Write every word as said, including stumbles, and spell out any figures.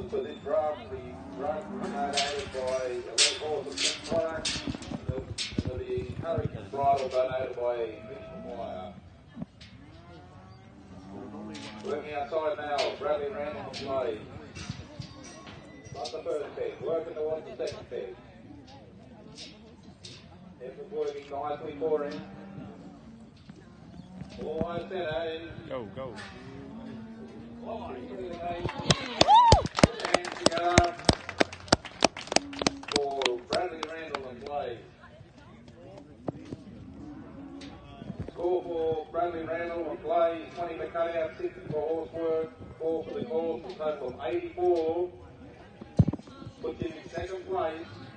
for this draft. The draft was donated by a red horse of Pink Product, and the Hurricane bridle donated by Mitch Meyer. Working outside now, Bradley Randall on play. Not the first peg, working towards the second peg. Effort working nicely for him. All right, centre. Go, go. Hands together for Bradley Randall on play. Score for Bradley Randall on play, twenty for cutout, six for horse work, four for the course, a total of eighty-four. Puts him in second place.